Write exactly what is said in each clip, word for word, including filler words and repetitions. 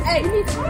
Hey, you need to...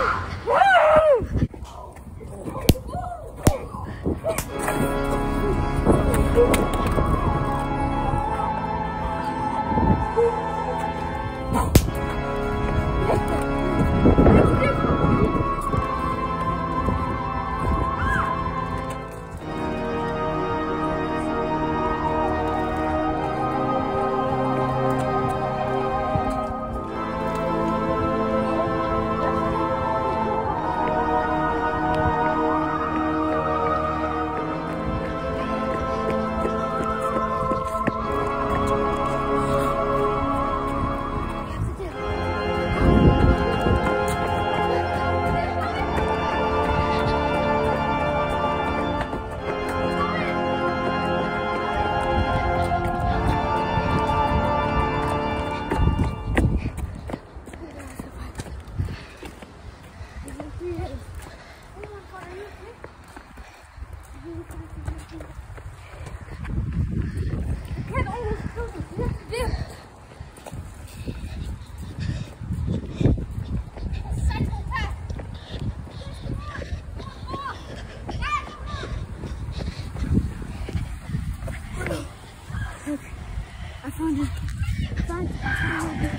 I found it. I found it.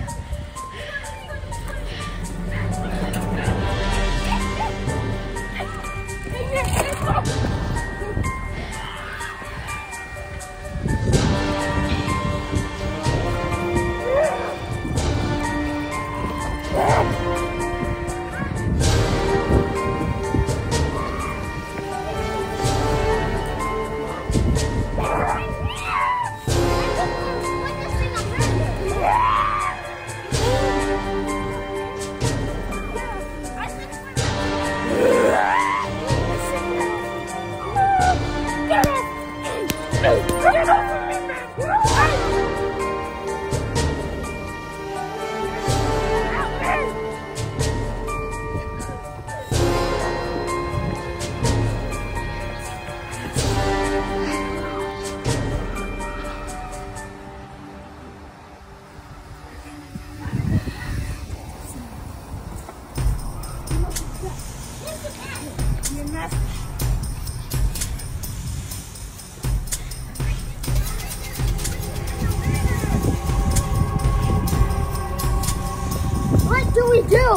What do we do?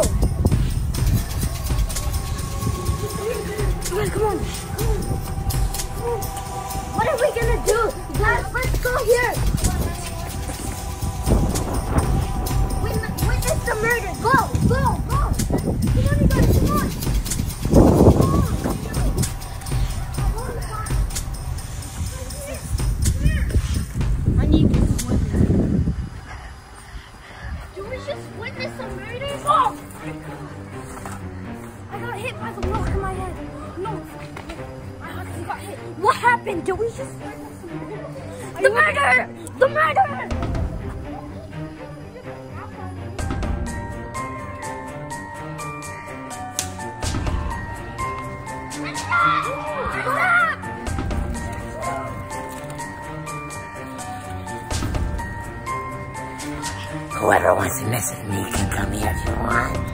Guys, come on. What are we gonna do? Guys, let's go here. Witness, witness the murder. Go, go, go. Come on, you guys, come on. I need this one. Do we just witness a murder? Oh! I got hit by the rock in my head. No, I actually got hit. What happened? Did we just witness a murder? The murder! The murder! Whoever wants to mess with me can come here if you want.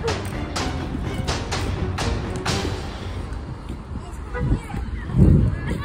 Yeah.